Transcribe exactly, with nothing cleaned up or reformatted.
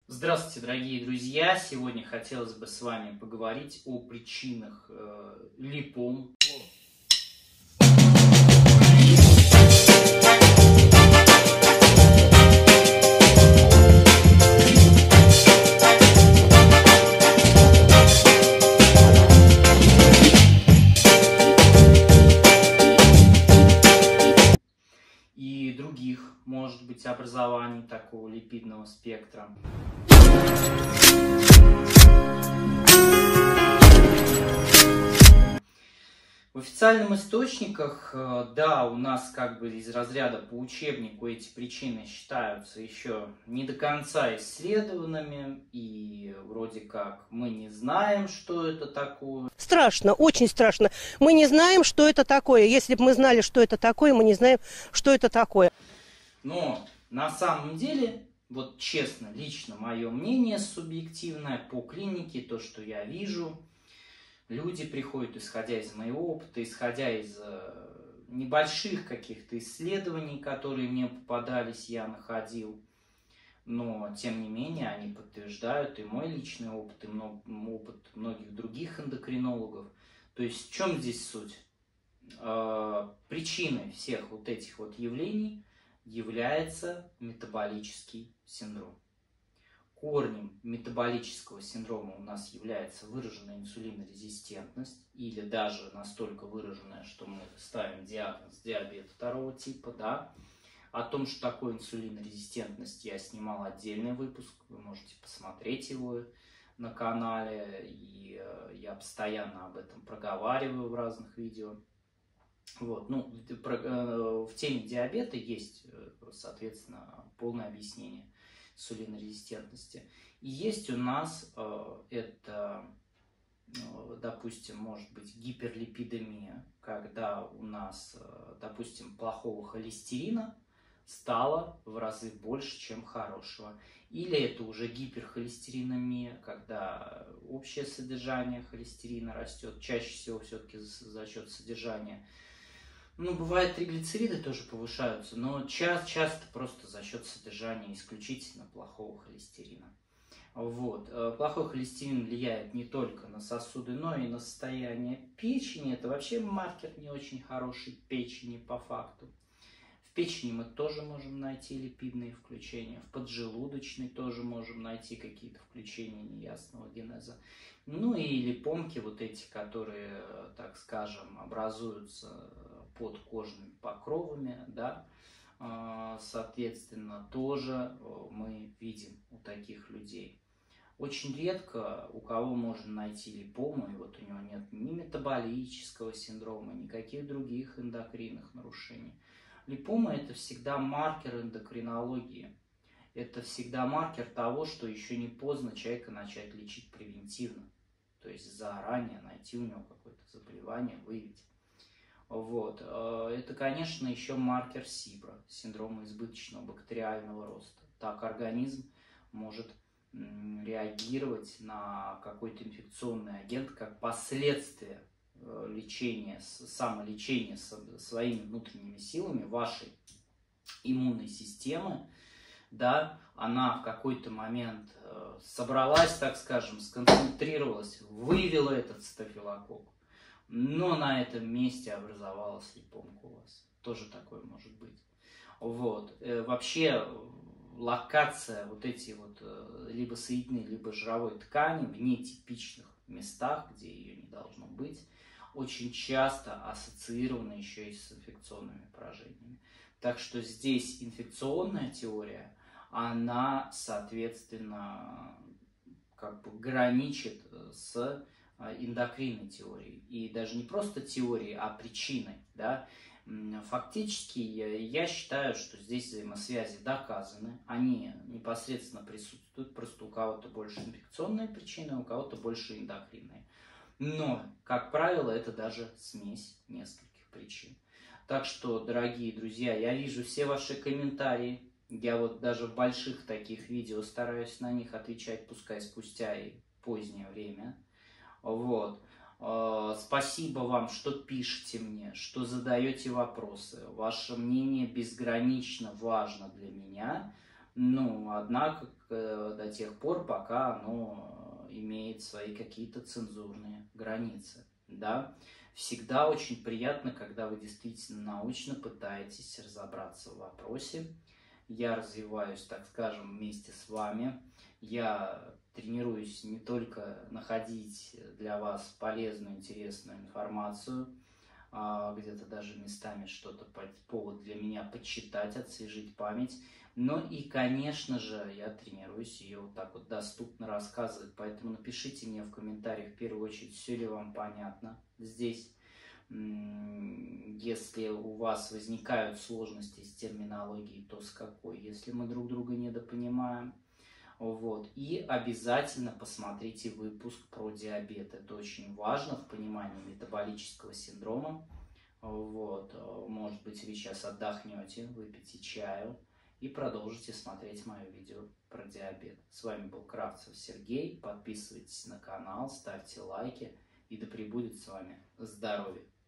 Здравствуйте, дорогие друзья! Сегодня хотелось бы с вами поговорить о причинах э, липом. И других, может быть, образований такого липидного спектра. В официальных источниках, да, у нас как бы из разряда по учебнику эти причины считаются еще не до конца исследованными, и вроде как мы не знаем, что это такое. Страшно, очень страшно. Мы не знаем, что это такое. Если бы мы знали, что это такое, мы не знаем, что это такое. Но на самом деле, вот честно, лично мое мнение субъективное по клинике, то, что я вижу, люди приходят, исходя из моего опыта, исходя из небольших каких-то исследований, которые мне попадались, я находил. Но, тем не менее, они подтверждают и мой личный опыт, и много, опыт многих других эндокринологов. То есть, в чем здесь суть? Э, причиной всех вот этих вот явлений является метаболический синдром. Корнем метаболического синдрома у нас является выраженная инсулинорезистентность, или даже настолько выраженная, что мы ставим диагноз диабет второго типа, да. О том, что такое инсулинорезистентность, я снимал отдельный выпуск, вы можете посмотреть его на канале, и я постоянно об этом проговариваю в разных видео. Вот, ну, в теме диабета есть, соответственно, полное объяснение инсулинорезистентности. И есть у нас это, допустим, может быть гиперлипидемия, когда у нас, допустим, плохого холестерина стало в разы больше, чем хорошего. Или это уже гиперхолестеринемия, когда общее содержание холестерина растет, чаще всего все-таки за счет содержания. Ну, бывает, триглицериды тоже повышаются, но часто, часто просто за счет содержания исключительно плохого холестерина. Вот. Плохой холестерин влияет не только на сосуды, но и на состояние печени. Это вообще маркер не очень хороший печени по факту. В печени мы тоже можем найти липидные включения, в поджелудочной тоже можем найти какие-то включения неясного генеза. Ну и липомки вот эти, которые, так скажем, образуются под кожными покровами, да, соответственно, тоже мы видим у таких людей. Очень редко у кого можно найти липому, и вот у него нет ни метаболического синдрома, никаких других эндокринных нарушений. Липома – это всегда маркер эндокринологии. Это всегда маркер того, что еще не поздно человека начать лечить превентивно. То есть заранее найти у него какое-то заболевание, выявить. Вот. Это, конечно, еще маркер СИБРа, синдрома избыточного бактериального роста. Так организм может реагировать на какой-то инфекционный агент как последствие лечения, самолечения своими внутренними силами вашей иммунной системы, да, она в какой-то момент собралась, так скажем, сконцентрировалась, вывела этот стафилококк, но на этом месте образовалась липомка у вас. Тоже такое может быть. Вот. Вообще локация вот эти вот либо соединительной, либо жировой ткани в нетипичных местах, где ее не должно быть, очень часто ассоциированы еще и с инфекционными поражениями. Так что здесь инфекционная теория, она, соответственно, как бы граничит с эндокринной теорией. И даже не просто теорией, а причиной. Да? Фактически я считаю, что здесь взаимосвязи доказаны, они непосредственно присутствуют, просто у кого-то больше инфекционные причины, у кого-то больше эндокринные. Но, как правило, это даже смесь нескольких причин. Так что, дорогие друзья, я вижу все ваши комментарии. Я вот даже в больших таких видео стараюсь на них отвечать, пускай спустя и позднее время. Вот. Спасибо вам, что пишете мне, что задаете вопросы. Ваше мнение безгранично важно для меня. Ну, однако, до тех пор, пока оно имеет свои какие-то цензурные границы, да. Всегда очень приятно, когда вы действительно научно пытаетесь разобраться в вопросе. Я развиваюсь, так скажем, вместе с вами. Я тренируюсь не только находить для вас полезную, интересную информацию, где-то даже местами что-то повод для меня почитать, освежить память. Но и, конечно же, я тренируюсь ее вот так вот доступно рассказывать. Поэтому напишите мне в комментариях, в первую очередь, все ли вам понятно здесь. Если у вас возникают сложности с терминологией, то с какой? Если мы друг друга недопонимаем. Вот. И обязательно посмотрите выпуск про диабет. Это очень важно в понимании метаболического синдрома. Вот. Может быть, вы сейчас отдохнете, выпейте чаю и продолжите смотреть мое видео про диабет. С вами был Кравцев Сергей. Подписывайтесь на канал, ставьте лайки. И да пребудет с вами здоровье.